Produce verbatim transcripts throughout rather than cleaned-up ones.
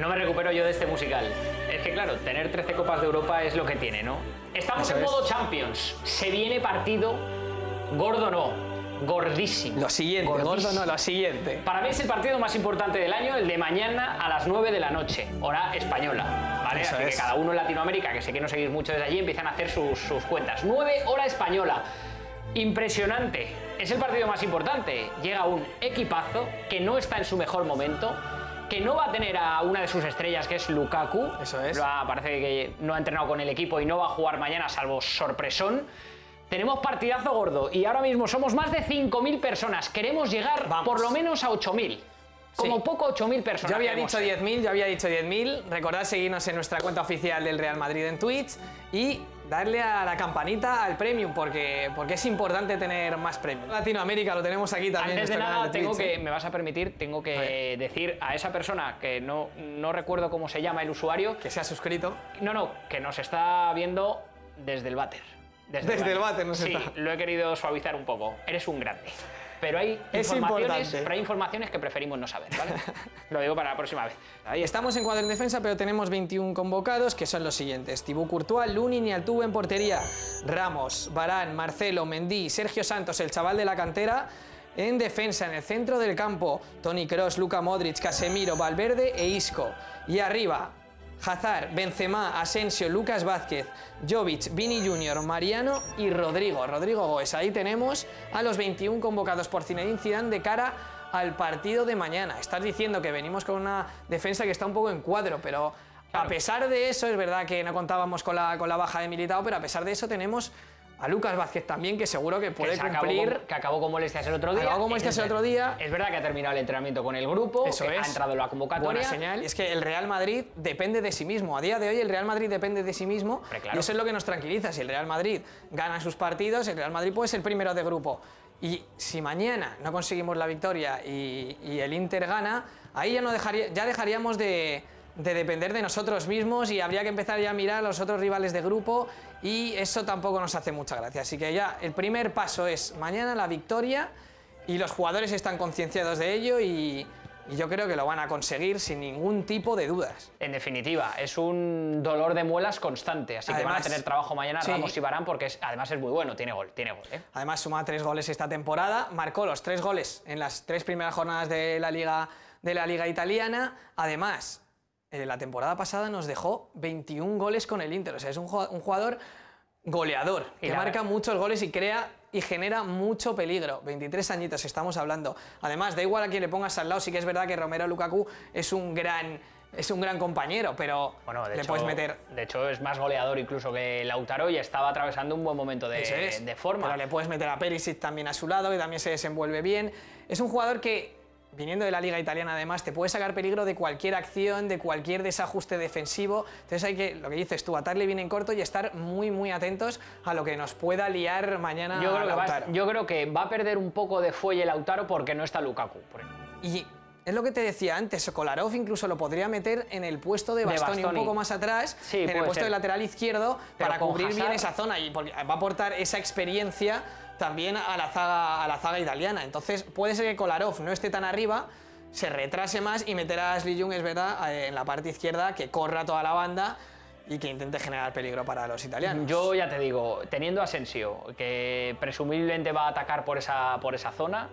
No me recupero yo de este musical. Es que claro, tener trece Copas de Europa es lo que tiene, ¿no? Estamos Eso en es. modo Champions. Se viene partido gordo, no. Gordísimo. Lo siguiente, Gordísimo. gordo no, lo siguiente. Para mí es el partido más importante del año, el de mañana a las nueve de la noche, hora española, ¿vale? Eso Así es. que cada uno en Latinoamérica, que sé que no seguís mucho desde allí, empiezan a hacer sus, sus cuentas. nueve hora española. Impresionante. Es el partido más importante. Llega un equipazo que no está en su mejor momento, que no va a tener a una de sus estrellas, que es Lukaku. Eso es. Va, parece que no ha entrenado con el equipo y no va a jugar mañana, salvo sorpresón. Tenemos partidazo gordo y ahora mismo somos más de cinco mil personas. Queremos llegar Vamos. por lo menos a ocho mil. Como sí. poco ocho mil personas. Yo había dicho diez mil, yo había dicho diez mil. Recordad seguirnos en nuestra cuenta oficial del Real Madrid en Twitch y darle a la campanita al Premium porque, porque es importante tener más Premium. Latinoamérica lo tenemos aquí también. Antes de nada, de tengo Twitch, que, ¿eh? me vas a permitir, tengo que decir a esa persona que no, no recuerdo cómo se llama el usuario. Que se ha suscrito. No, no, que nos está viendo desde el váter. Desde, Desde el váter, no sé. Sí, está. lo he querido suavizar un poco. Eres un grande. Pero hay, es informaciones, pero hay informaciones que preferimos no saber, ¿vale? Lo digo para la próxima vez. Ahí estamos en cuadro en defensa, pero tenemos veintiún convocados, que son los siguientes. Thibaut Courtois, Lunin y Altuve en portería. Ramos, Varane, Marcelo, Mendy, Sergio Santos, el chaval de la cantera. En defensa, en el centro del campo, Toni Kroos, Luka Modric, Casemiro, Valverde e Isco. Y arriba, Hazard, Benzema, Asensio, Lucas Vázquez, Jovic, Vini Junior, Mariano y Rodrigo. Rodrigo Goes. Ahí tenemos a los veintiún convocados por Zinedine Zidane de cara al partido de mañana. Estás diciendo que venimos con una defensa que está un poco en cuadro, pero claro, a pesar de eso, es verdad que no contábamos con la, con la baja de Militao, pero a pesar de eso tenemos a Lucas Vázquez también, que seguro que puede que cumplir. Acabó con, que acabó con molestias el otro día. Acabó con molestias el otro día. Es verdad que ha terminado el entrenamiento con el grupo, Eso que es. ha entrado en la convocatoria. Buena señal. Y es que el Real Madrid depende de sí mismo. A día de hoy el Real Madrid depende de sí mismo. Claro. Y eso es lo que nos tranquiliza. Si el Real Madrid gana sus partidos, el Real Madrid puede ser primero de grupo. Y si mañana no conseguimos la victoria y, y el Inter gana, ahí ya, no dejaría, ya dejaríamos de... de depender de nosotros mismos y habría que empezar ya a mirar a los otros rivales de grupo y eso tampoco nos hace mucha gracia. Así que ya el primer paso es mañana la victoria y los jugadores están concienciados de ello y, y yo creo que lo van a conseguir sin ningún tipo de dudas. En definitiva, es un dolor de muelas constante, así además, que van a tener trabajo mañana sí. Ramos y Varane porque es, además es muy bueno, tiene gol, tiene gol. ¿eh? Además suma tres goles esta temporada, marcó los tres goles en las tres primeras jornadas de la Liga, de la Liga italiana, además... la temporada pasada nos dejó veintiún goles con el Inter, o sea, es un jugador goleador, que la... marca muchos goles y crea y genera mucho peligro. veintitrés añitos estamos hablando. Además, da igual a quien le pongas al lado, sí que es verdad que Romelu Lukaku es un gran... es un gran compañero, pero bueno, de le hecho, puedes meter... De hecho, es más goleador incluso que Lautaro y estaba atravesando un buen momento de, es. de forma. Pero le puedes meter a Perisic también a su lado, que también se desenvuelve bien. Es un jugador que... viniendo de la Liga Italiana además, te puede sacar peligro de cualquier acción, de cualquier desajuste defensivo. Entonces hay que, lo que dices tú, atarle bien en corto y estar muy, muy atentos a lo que nos pueda liar mañana yo creo Lautaro. Que va, yo creo que va a perder un poco de fuelle Lautaro porque no está Lukaku. Y es lo que te decía antes, Kolarov incluso lo podría meter en el puesto de Bastoni, de Bastoni. un poco más atrás, sí, en el puesto ser. de lateral izquierdo, Pero para cubrir Hazard... bien esa zona y porque va a aportar esa experiencia también a la zaga, a la zaga italiana. Entonces puede ser que Kolarov no esté tan arriba, se retrase más y meter a Ashley Young, es verdad, en la parte izquierda, que corra toda la banda y que intente generar peligro para los italianos. Yo ya te digo, teniendo a Asensio, que presumiblemente va a atacar por esa, por esa zona,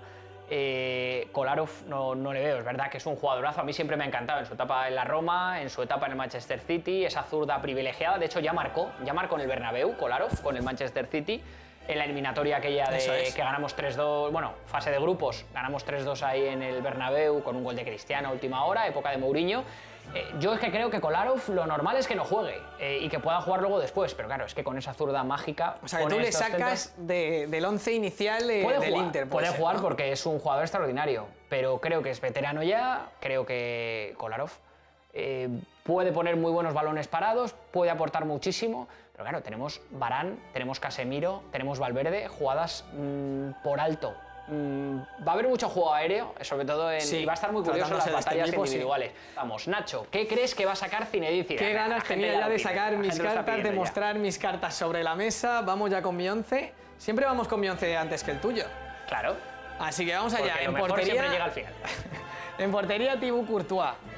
eh, Kolarov no, no le veo. Es verdad que es un jugadorazo, a mí siempre me ha encantado en su etapa en la Roma, en su etapa en el Manchester City, esa zurda privilegiada. De hecho ya marcó, ya marcó en el Bernabéu Kolarov con el Manchester City, en la eliminatoria aquella de es. que ganamos tres dos, bueno, fase de grupos, ganamos tres dos ahí en el Bernabéu con un gol de Cristiano a última hora, época de Mourinho. Eh, yo es que creo que Kolarov lo normal es que no juegue eh, y que pueda jugar luego después, pero claro, es que con esa zurda mágica... O sea, que tú le sacas centros, de, del once inicial de, puede del jugar, Inter. Puede, puede ser, jugar ¿no? porque es un jugador extraordinario, pero creo que es veterano ya, creo que Kolarov eh, puede poner muy buenos balones parados, puede aportar muchísimo, pero claro, tenemos Varane, tenemos Casemiro, tenemos Valverde, jugadas mmm, por alto. Mm, va a haber mucho juego aéreo, sobre todo en, sí, y va a estar muy curioso en las batallas este equipo, individuales. Sí. Vamos, Nacho, ¿qué crees que va a sacar Zinedine Zidane? Qué ganas tenía ya de sacar mis cartas, de mostrar ya. mis cartas sobre la mesa. Vamos ya con mi once. Siempre vamos con mi once antes que el tuyo. Claro. Así que vamos allá. Porque en lo portería siempre llega al final. En portería, Thibaut Courtois.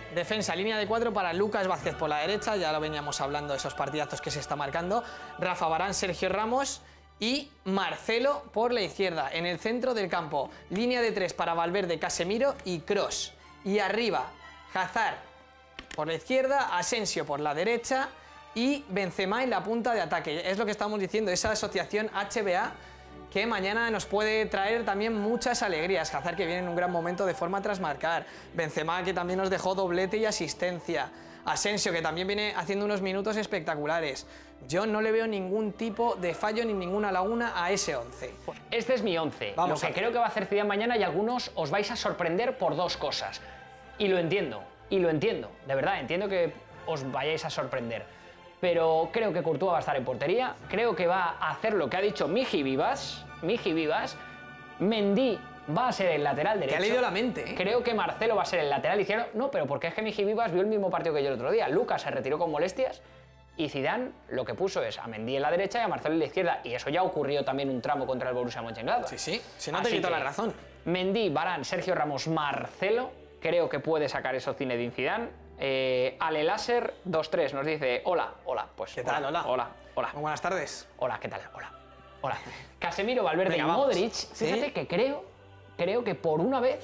Defensa, línea de cuatro para Lucas Vázquez por la derecha, ya lo veníamos hablando de esos partidazos que se está marcando. Rafa Varane, Sergio Ramos y Marcelo por la izquierda. En el centro del campo, línea de tres para Valverde, Casemiro y Kroos. Y arriba, Hazard por la izquierda, Asensio por la derecha y Benzema en la punta de ataque. Es lo que estamos diciendo, esa asociación H B A que mañana nos puede traer también muchas alegrías. Hazard, que viene en un gran momento de forma tras marcar. Benzema, que también nos dejó doblete y asistencia. Asensio, que también viene haciendo unos minutos espectaculares. Yo no le veo ningún tipo de fallo ni ninguna laguna a ese once. Este es mi once. Vamos, lo que creo que va a hacer Zidane mañana, y algunos os vais a sorprender por dos cosas. Y lo entiendo, y lo entiendo. De verdad, entiendo que os vayáis a sorprender. Pero creo que Courtois va a estar en portería. Creo que va a hacer lo que ha dicho Miji Vivas. Miji Vivas. Mendy va a ser el lateral derecho. Te ha leído la mente, ¿eh? Creo que Marcelo va a ser el lateral izquierdo. No, pero porque es que Miji Vivas vio el mismo partido que yo el otro día. Lucas se retiró con molestias y Zidane lo que puso es a Mendy en la derecha y a Marcelo en la izquierda. Y eso ya ocurrió también un tramo contra el Borussia Mönchengladbach. Sí, sí, si no te quito la razón. Mendy, Varane, Sergio Ramos, Marcelo. Creo que puede sacar eso Zinedine Zidane. Eh, Ale Láser dos tres nos dice: hola, hola, pues. ¿Qué tal? Hola. Hola, hola. Muy buenas tardes. Hola, ¿qué tal? Hola. Hola. Casemiro, Valverde Venga, y vamos. Modric. Fíjate ¿Sí? que creo, creo que por una vez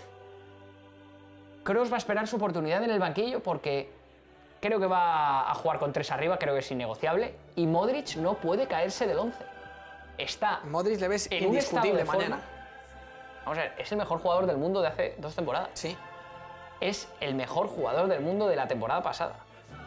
Kroos va a esperar su oportunidad en el banquillo, porque creo que va a jugar con tres arriba, creo que es innegociable. Y Modric no puede caerse del once. Está. Modric le ves en un indiscutible estado de mañana. forma. Vamos a ver, es el mejor jugador del mundo de hace dos temporadas. Sí. Es el mejor jugador del mundo de la temporada pasada.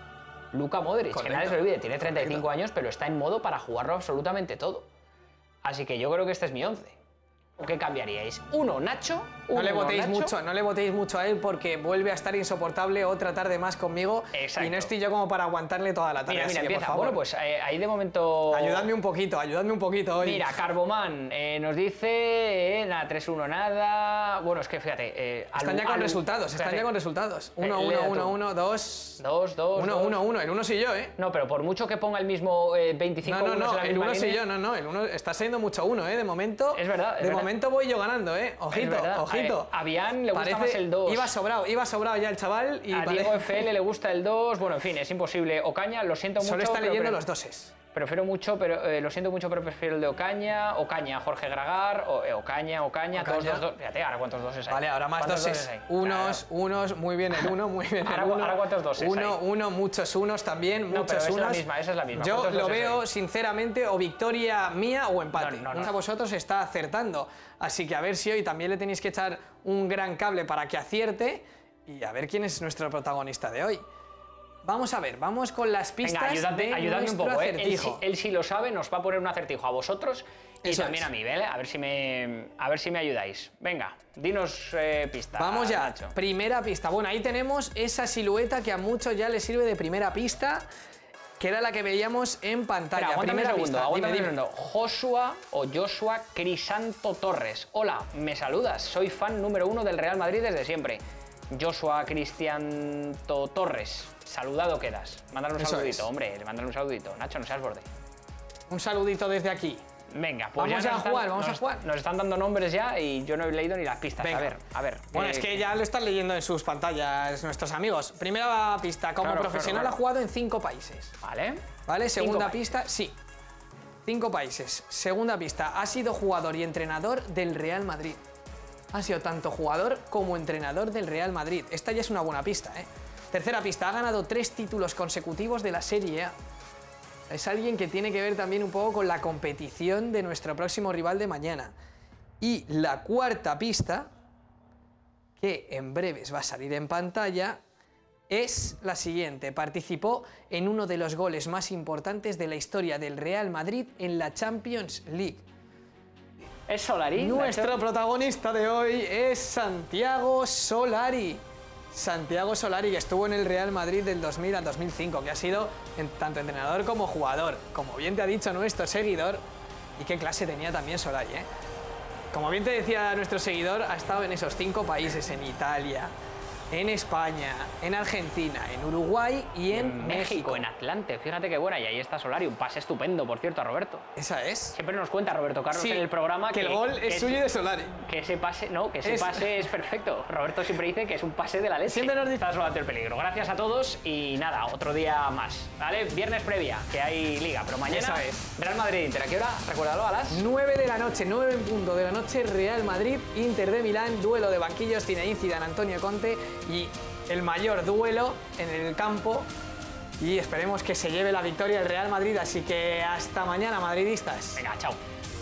Luka Modric, Correcto. que nadie se lo olvide, tiene treinta y cinco Correcto. años, pero está en modo para jugarlo absolutamente todo. Así que yo creo que este es mi once. ¿Qué cambiaríais? Uno, Nacho. No uno, le votéis Nacho. mucho, no le votéis mucho a él, porque vuelve a estar insoportable otra tarde más conmigo. Exacto. Y no estoy yo como para aguantarle toda la tarde. Mira, así mira, que, por empieza. favor, Bueno, pues eh, ahí de momento. ayudadme un poquito, ayudadme un poquito hoy. Mira, Carboman eh, nos dice, eh, nada, tres uno nada. Bueno, es que fíjate. Eh, Están Alu- ya con Alu- resultados, están fíjate. ya con resultados. Eh, uno, lee uno, tú. uno, uno, dos. Dos, dos. uno, dos. uno, uno. El uno soy yo, ¿eh? No, pero por mucho que ponga el mismo eh, veinticinco No, no, unos no, en la el misma uno soy línea. yo, no, no, el uno está siendo mucho uno, ¿eh? De momento. Es verdad, es De verdad. momento voy yo ganando, ¿eh? Es Ojito, verdad. ojito. A, a Bian le gusta Parece- más el dos. Iba sobrado, iba sobrado ya el chaval. Y A parece- Diego F L le gusta el dos. Bueno, en fin, es imposible. Ocaña, lo siento mucho. Solo está pero leyendo pre- los doses. Prefiero mucho, pero eh, lo siento mucho, pero prefiero el de Ocaña. Ocaña, Jorge Gragar. O, eh, Ocaña, Ocaña, todos Ocaña. dos, dos. Fíjate, ahora cuántos doses hay. Vale, ahora más ¿Cuántos doses. hay? Unos, Claro. unos, muy bien el uno, muy bien el Ahora- uno. ahora cuántos doses Uno, hay. uno, muchos unos también, No, muchos pero esa es la unos. misma, esa es la misma. Yo ¿Cuántos lo doses veo, hay? sinceramente, o victoria mía o empate. No, no, Uno no. a vosotros está acertando. Así que a ver si hoy también le tenéis que echar un gran cable para que acierte y a ver quién es nuestro protagonista de hoy. Vamos a ver, vamos con las pistas. Venga, ayudadme, de ayudadme un nuestro poco, ¿eh? Él, si, acertijo. él si lo sabe, nos va a poner un acertijo a vosotros y Eso también es. a mí, ¿vale? A ver si me, a ver si me ayudáis. Venga, dinos eh, pistas. Vamos ya, Nacho. primera pista. Bueno, ahí tenemos esa silueta que a muchos ya les sirve de primera pista, que era la que veíamos en pantalla. Espera, aguántame primera un segundo, pista, aguántame dime, un dime. segundo. Joshua o Joshua Crisanto Torres. Hola, me saludas. Soy fan número uno del Real Madrid desde siempre. Joshua Cristianto Torres. Saludado quedas. Mándale un Eso saludito, es. hombre. Mándale un saludito. Nacho, no seas borde. Un saludito desde aquí. Venga, pues Vamos ya a nos están- jugar, vamos a nos- jugar. Nos están dando nombres ya y yo no he leído ni las pistas. Venga. A ver, a ver. Bueno, eh, es que ya lo están leyendo en sus pantallas nuestros amigos. Primera pista, como Claro, profesional claro, claro. ha jugado en cinco países. Vale. ¿Vale? Cinco Segunda países. pista, sí. Cinco países. Segunda pista, ha sido jugador y entrenador del Real Madrid. Ha sido tanto jugador como entrenador del Real Madrid. Esta ya es una buena pista, ¿eh? Tercera pista, ha ganado tres títulos consecutivos de la Serie A. Es alguien que tiene que ver también un poco con la competición de nuestro próximo rival de mañana. Y la cuarta pista, que en breves va a salir en pantalla, es la siguiente. Participó en uno de los goles más importantes de la historia del Real Madrid en la Champions League. ¿Es Solari? Nuestro Nacho? protagonista de hoy es Santiago Solari. Santiago Solari, que estuvo en el Real Madrid del dos mil al dos mil cinco, que ha sido en- tanto entrenador como jugador. Como bien te ha dicho nuestro seguidor, y qué clase tenía también Solari, ¿eh? Como bien te decía nuestro seguidor, ha estado en esos cinco países, en Italia, en España, en Argentina, en Uruguay y en, en México. México, en Atlante. Fíjate qué buena. Y ahí está Solari, un pase estupendo, por cierto, a Roberto. Esa es. Siempre nos cuenta Roberto Carlos Sí, en el programa que, que, el gol que es suyo y de Solari. Que ese pase, no, que ese Es- pase es perfecto. Roberto siempre dice que es un pase de la leche. Siempre nos dice- Estás ante el peligro. Gracias a todos y nada, otro día más. ¿Vale? Viernes previa, que hay liga, pero mañana Esa es. Real Madrid Inter. ¿A qué hora? Recuérdalo, a las nueve de la noche, nueve en punto de la noche, Real Madrid, Inter de Milán, duelo de banquillos, Zinedine Zidane, Antonio Conte y el mayor duelo en el campo y esperemos que se lleve la victoria el Real Madrid, así que hasta mañana, madridistas. Venga, chao.